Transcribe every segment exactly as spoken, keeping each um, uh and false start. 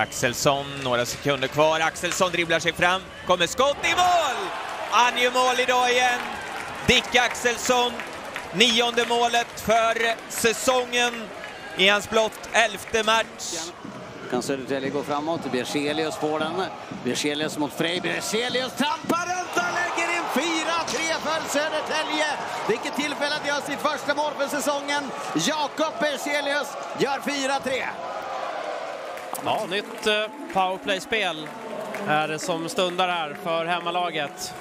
Axelsson, några sekunder kvar. Axelsson dribblar sig fram. Kommer skott i mål! Han gör mål idag igen. Dick Axelsson. Nionde målet för säsongen i hans blott elfte match. Kan Södertälje gå framåt? Bierselius får den. Bierselius mot Frej. Bierselius trampar runt och lägger in fyra tre för Södertälje. Vilket tillfälle att göra sitt första mål för säsongen. Jakob Bierselius gör fyra tre. Ja, nytt eh, powerplay-spel är det som stundar här för hemmalaget.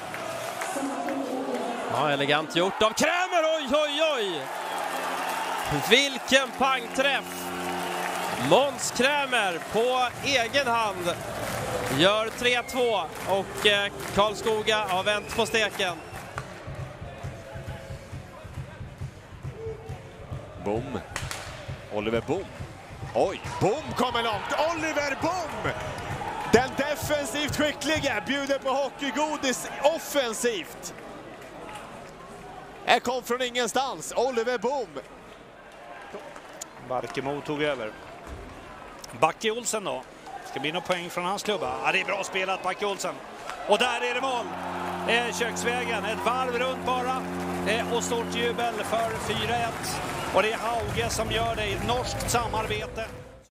Ja, elegant gjort av Krämer. Oj, oj, oj! Vilken pangträff! Måns Krämer på egen hand gör tre två och eh, Karlskoga har vänt på steken. Bom. Oliver Bom. Oj, Bom kommer långt. Oliver Bom! Den defensivt skickliga bjuder på hockeygodis offensivt. Här kom från ingenstans. Oliver Bom. Barkemo tog över. Backe Olsen då. Ska bli några poäng från hans klubba. Ja, det är bra spelat, Backe Olsen. Och där är det mål. Eh, köksvägen. Ett varv runt bara. Eh, och stort jubel för fyra ett. Och det är Hauge som gör det i norskt samarbete.